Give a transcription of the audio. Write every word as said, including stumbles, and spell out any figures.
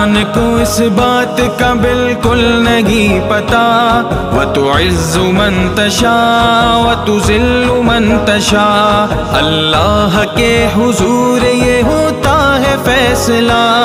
इंसान को इस बात का बिल्कुल नहीं पता। व तुइज़्ज़ु मन तशा व तुज़िल्लु मन तशा, अल्लाह के हुजूर ये होता है फैसला।